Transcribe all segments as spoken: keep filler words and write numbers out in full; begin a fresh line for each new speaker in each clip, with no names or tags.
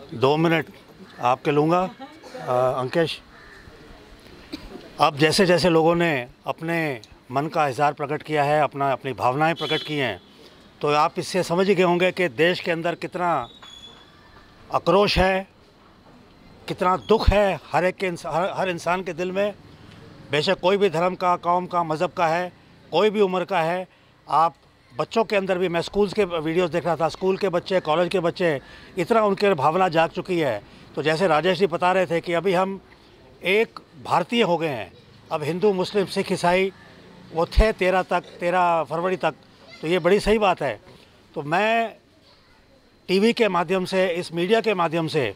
दो मिनट आपके लूँगा अंकेश। अब जैसे जैसे लोगों ने अपने मन का इज़हार प्रकट किया है, अपना अपनी भावनाएं प्रकट की हैं, तो आप इससे समझ ही गए होंगे कि देश के अंदर कितना आक्रोश है, कितना दुख है हर एक के हर, हर इंसान के दिल में, बेशक कोई भी धर्म का, कौम का, मज़हब का है, कोई भी उम्र का है। आप बच्चों के अंदर भी, मैं स्कूल्स के वीडियोस देख रहा था, स्कूल के बच्चे, कॉलेज के बच्चे, इतना उनके भावना जाग चुकी है। तो जैसे राजेश जी बता रहे थे कि अभी हम एक भारतीय हो गए हैं। अब हिंदू, मुस्लिम, सिख, ईसाई वो थे तेरह तक, तेरह फरवरी तक, तो ये बड़ी सही बात है। तो मैं टीवी के माध्यम से, इस मीडिया के माध्यम से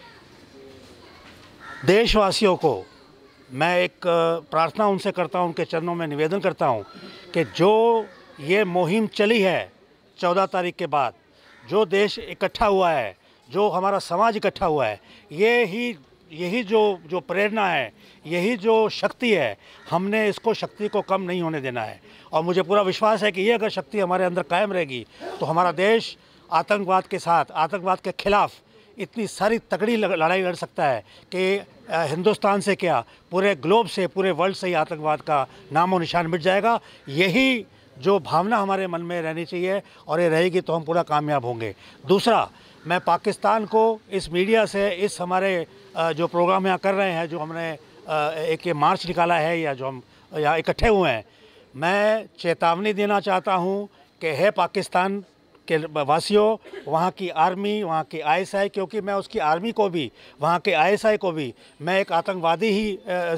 देशवासियों को मैं एक प्रार्थना उनसे करता हूँ, उनके चरणों में निवेदन करता हूँ कि जो ये मुहिम चली है चौदह तारीख के बाद, जो देश इकट्ठा हुआ है, जो हमारा समाज इकट्ठा हुआ है, ये ही यही जो जो प्रेरणा है, यही जो शक्ति है, हमने इसको शक्ति को कम नहीं होने देना है। और मुझे पूरा विश्वास है कि ये अगर शक्ति हमारे अंदर कायम रहेगी तो हमारा देश आतंकवाद के साथ, आतंकवाद के खिलाफ इतनी सारी तगड़ी लड़ाई लड़ सकता है कि हिंदुस्तान से क्या, पूरे ग्लोब से, पूरे वर्ल्ड से ही आतंकवाद का नामो निशान मिट जाएगा। यही जो भावना हमारे मन में रहनी चाहिए और ये रहेगी तो हम पूरा कामयाब होंगे। दूसरा, मैं पाकिस्तान को इस मीडिया से, इस हमारे जो प्रोग्राम यहाँ कर रहे हैं, जो हमने एक ये मार्च निकाला है या जो हम यहाँ इकट्ठे हुए हैं, मैं चेतावनी देना चाहता हूँ कि है पाकिस्तान के वासियों, वहाँ की आर्मी, वहाँ की आईएसआई, क्योंकि मैं उसकी आर्मी को भी, वहाँ के आईएसआई को भी मैं एक आतंकवादी ही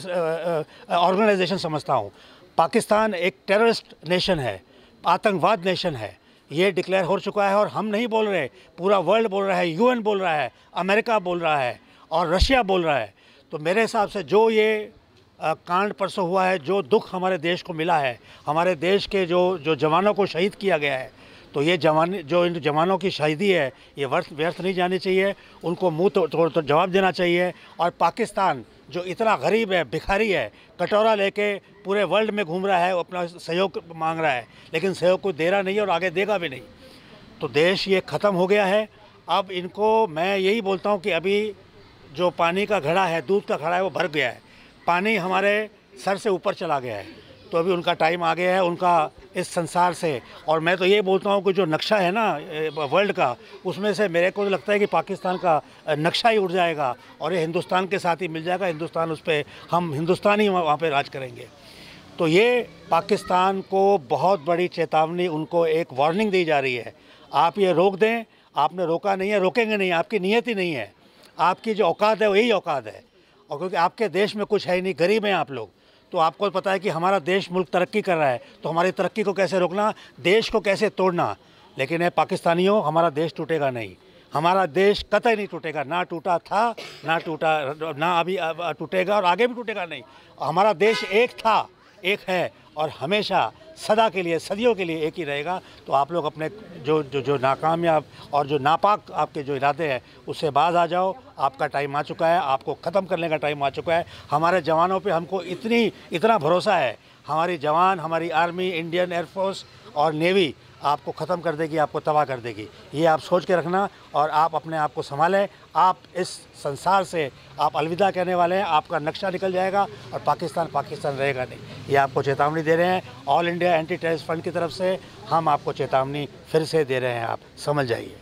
ऑर्गेनाइजेशन समझता हूँ। पाकिस्तान एक टेररिस्ट नेशन है, आतंकवाद नेशन है, ये डिक्लेयर हो चुका है। और हम नहीं बोल रहे, पूरा वर्ल्ड बोल रहा है, यूएन बोल रहा है, अमेरिका बोल रहा है और रशिया बोल रहा है। तो मेरे हिसाब से जो ये आ, कांड परसों हुआ है, जो दुख हमारे देश को मिला है, हमारे देश के जो जो जवानों को शहीद किया गया है, तो ये जवान, जो इन जवानों की शहीदी है, ये व्यर्थ व्यर्थ नहीं जानी चाहिए, उनको मुंह तोड़ तोड़ तो जवाब देना चाहिए। और पाकिस्तान जो इतना गरीब है, भिखारी है, कटोरा लेके पूरे वर्ल्ड में घूम रहा है, अपना सहयोग मांग रहा है, लेकिन सहयोग को दे रहा नहीं और आगे देगा भी नहीं। तो देश ये ख़त्म हो गया है। अब इनको मैं यही बोलता हूँ कि अभी जो पानी का घड़ा है, दूध का घड़ा है, वो भर गया है, पानी हमारे सर से ऊपर चला गया है। तो अभी उनका टाइम आ गया है, उनका इस संसार से। और मैं तो ये बोलता हूँ कि जो नक्शा है ना वर्ल्ड का, उसमें से मेरे को लगता है कि पाकिस्तान का नक्शा ही उड़ जाएगा और ये हिंदुस्तान के साथ ही मिल जाएगा। हिंदुस्तान, उस पर हम हिंदुस्तानी वहाँ पे राज करेंगे। तो ये पाकिस्तान को बहुत बड़ी चेतावनी, उनको एक वार्निंग दी जा रही है। आप ये रोक दें, आपने रोका नहीं है, रोकेंगे नहीं, आपकी नीयत ही नहीं है। आपकी जो औकात है वही औकात है। और क्योंकि आपके देश में कुछ है ही नहीं, गरीब हैं आप लोग, तो आपको पता है कि हमारा देश, मुल्क तरक्की कर रहा है, तो हमारी तरक्की को कैसे रोकना, देश को कैसे तोड़ना। लेकिन है पाकिस्तानियों, हमारा देश टूटेगा नहीं, हमारा देश कतई नहीं टूटेगा, ना टूटा था, ना टूटा, ना अभी टूटेगा और आगे भी टूटेगा नहीं। हमारा देश एक था, एक है और हमेशा सदा के लिए, सदियों के लिए एक ही रहेगा। तो आप लोग अपने जो जो जो नाकामयाब और जो नापाक आपके जो इरादे हैं, उससे बाज आ जाओ। आपका टाइम आ चुका है, आपको ख़त्म करने का टाइम आ चुका है। हमारे जवानों पे हमको इतनी इतना भरोसा है, हमारी जवान, हमारी आर्मी, इंडियन एयरफोर्स और नेवी आपको ख़त्म कर देगी, आपको तबाह कर देगी। ये आप सोच के रखना और आप अपने आप को संभालें। आप इस संसार से आप अलविदा कहने वाले हैं, आपका नक्शा निकल जाएगा और पाकिस्तान पाकिस्तान रहेगा नहीं। ये आपको चेतावनी दे रहे हैं all India anti terrorist fund की तरफ से। हम आपको चेतावनी फिर से दे रहे हैं, आप समझ जाइए।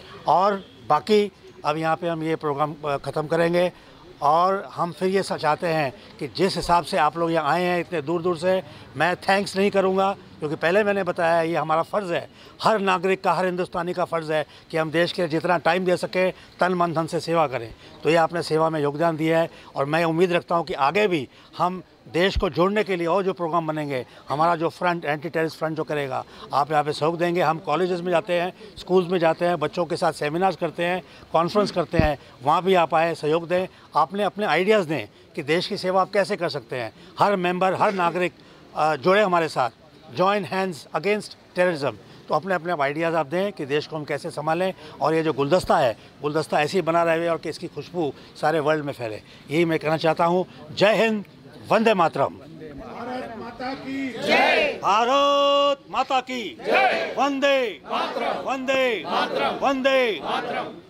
और बाकी अब यहाँ पे हम ये प्रोग्राम ख़त्म करेंगे और हम फिर ये चाहते हैं कि जिस हिसाब से आप लोग यहाँ आए हैं इतने दूर दूर से, मैं थैंक्स नहीं करूँगा क्योंकि पहले मैंने बताया ये हमारा फ़र्ज़ है, हर नागरिक का, हर हिंदुस्तानी का फ़र्ज़ है कि हम देश के जितना टाइम दे सके, तन मन धन से सेवा करें। तो ये आपने सेवा में योगदान दिया है और मैं उम्मीद रखता हूँ कि आगे भी हम देश को जोड़ने के लिए और जो प्रोग्राम बनेंगे, हमारा जो फ्रंट, एंटी टेररिस्ट फ्रंट जो करेगा, आप यहाँ पे सहयोग देंगे। हम कॉलेजेस में जाते हैं, स्कूल्स में जाते हैं, बच्चों के साथ सेमिनार्स करते हैं, कॉन्फ्रेंस करते हैं, वहाँ भी आप आए, सहयोग दें। आपने अपने आइडियाज़ दें कि देश की सेवा आप कैसे कर सकते हैं। हर मेंबर, हर नागरिक जुड़े हमारे साथ, जॉइन हैंड्स अगेंस्ट टेररिज्म। तो अपने अपने आइडियाज़ आप दें कि देश को हम कैसे संभालें और ये जो गुलदस्ता है, गुलदस्ता ऐसे ही बना रहे और कि इसकी खुशबू सारे वर्ल्ड में फैले। यही मैं कहना चाहता हूँ। जय हिंद, वंदे मातरम।
भारत माता की जय,
भारत माता की जय, वंदे
मातरम,
वंदे
मातरम,
वंदे
मातरम।